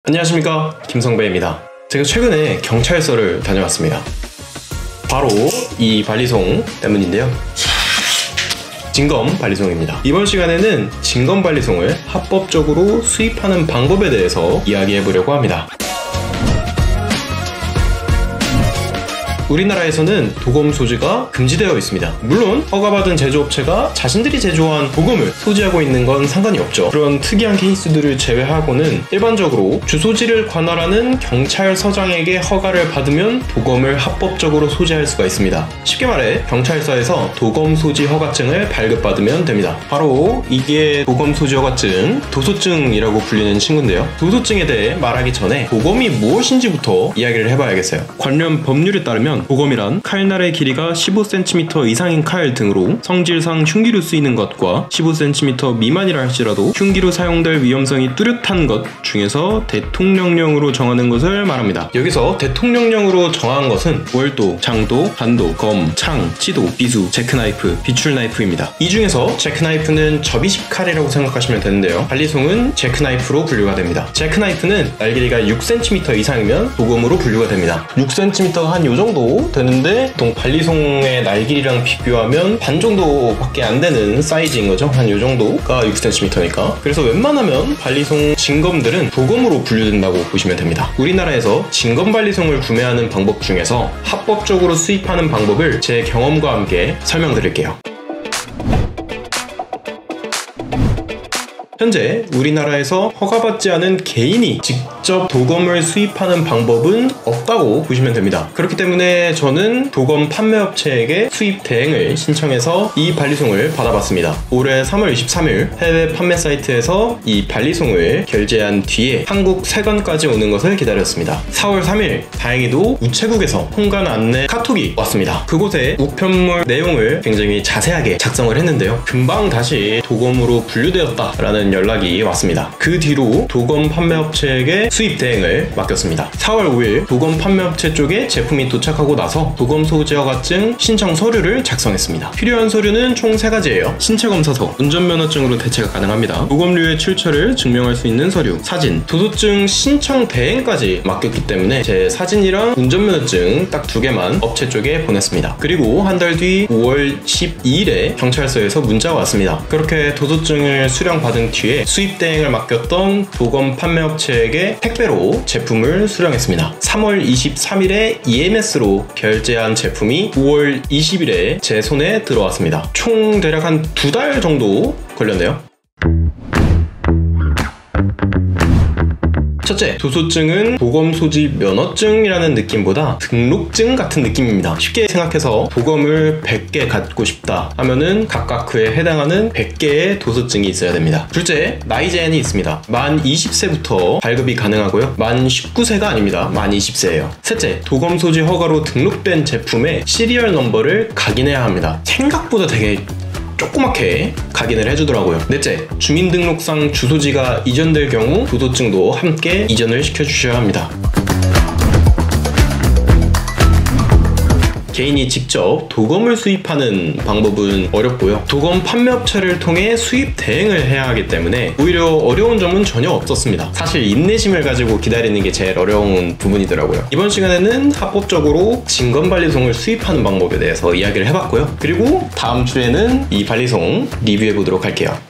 안녕하십니까, 김성배입니다. 제가 최근에 경찰서를 다녀왔습니다. 바로 이 반리송 때문인데요. 진검 반리송입니다. 이번 시간에는 진검 반리송을 합법적으로 수입하는 방법에 대해서 이야기해 보려고 합니다. 우리나라에서는 도검 소지가 금지되어 있습니다. 물론 허가받은 제조업체가 자신들이 제조한 도검을 소지하고 있는 건 상관이 없죠. 그런 특이한 케이스들을 제외하고는 일반적으로 주소지를 관할하는 경찰서장에게 허가를 받으면 도검을 합법적으로 소지할 수가 있습니다. 쉽게 말해 경찰서에서 도검 소지 허가증을 발급받으면 됩니다. 바로 이게 도검 소지 허가증, 도소증이라고 불리는 친구인데요. 도소증에 대해 말하기 전에 도검이 무엇인지부터 이야기를 해봐야겠어요. 관련 법률에 따르면 도검이란 칼날의 길이가 15cm 이상인 칼 등으로 성질상 흉기로 쓰이는 것과 15cm 미만이라 할지라도 흉기로 사용될 위험성이 뚜렷한 것 중에서 대통령령으로 정하는 것을 말합니다. 여기서 대통령령으로 정한 것은 월도, 장도, 반도, 검, 창, 치도, 비수, 제크나이프, 비출나이프입니다. 이 중에서 제크나이프는 접이식 칼이라고 생각하시면 되는데요. 반리송은 제크나이프로 분류가 됩니다. 제크나이프는 날 길이가 6cm 이상이면 도검으로 분류가 됩니다. 6cm가 한 요정도 되는데 보통 반리송의 날 길이랑 비교하면 반 정도밖에 안 되는 사이즈인 거죠. 한 요 정도가 6cm니까. 그래서 웬만하면 반리송 진검들은 도검으로 분류된다고 보시면 됩니다. 우리나라에서 진검 반리송을 구매하는 방법 중에서 합법적으로 수입하는 방법을 제 경험과 함께 설명드릴게요. 현재 우리나라에서 허가받지 않은 개인이 직접 도검을 수입하는 방법은 없다고 보시면 됩니다. 그렇기 때문에 저는 도검 판매업체에게 수입 대행을 신청해서 이 반리송을 받아봤습니다. 올해 3월 23일 해외 판매 사이트에서 이 반리송을 결제한 뒤에 한국 세관까지 오는 것을 기다렸습니다. 4월 3일 다행히도 우체국에서 통관 안내 카톡이 왔습니다. 그곳에 우편물 내용을 굉장히 자세하게 작성을 했는데요. 금방 다시 도검으로 분류되었다라는 연락이 왔습니다. 그 뒤로 도검 판매업체에게 수입 대행을 맡겼습니다. 4월 5일 도검 판매업체 쪽에 제품이 도착하고 나서 도검 소지 허가증 신청 서류를 작성했습니다. 필요한 서류는 총 3가지예요. 신체검사서, 운전면허증으로 대체가 가능합니다. 도검류의 출처를 증명할 수 있는 서류, 사진, 도소증 신청 대행까지 맡겼기 때문에 제 사진이랑 운전면허증 딱 2개만 업체 쪽에 보냈습니다. 그리고 한 달 뒤 5월 12일에 경찰서에서 문자가 왔습니다. 그렇게 도소증을 수령받은 뒤에 수입 대행을 맡겼던 도검 판매업체에게 택배로 제품을 수령했습니다. 3월 23일에 EMS로 결제한 제품이 5월 20일에 제 손에 들어왔습니다. 총 대략 한 2달 정도 걸렸네요. 첫째, 도소증은 도검 소지 면허증이라는 느낌보다 등록증 같은 느낌입니다. 쉽게 생각해서 도검을 100개 갖고 싶다 하면은 각각 그에 해당하는 100개의 도소증이 있어야 됩니다. 둘째, 나이 제한이 있습니다. 만 20세부터 발급이 가능하고요. 만 19세가 아닙니다. 만 20세예요. 셋째, 도검 소지 허가로 등록된 제품의 시리얼 넘버를 각인해야 합니다. 생각보다 되게 조그맣게 각인을 해주더라고요. 넷째, 주민등록상 주소지가 이전될 경우 도소증도 함께 이전을 시켜주셔야 합니다. 개인이 직접 도검을 수입하는 방법은 어렵고요. 도검 판매업체를 통해 수입 대행을 해야 하기 때문에 오히려 어려운 점은 전혀 없었습니다. 사실 인내심을 가지고 기다리는 게 제일 어려운 부분이더라고요. 이번 시간에는 합법적으로 진검 반리송을 수입하는 방법에 대해서 이야기를 해봤고요. 그리고 다음 주에는 이 반리송 리뷰해보도록 할게요.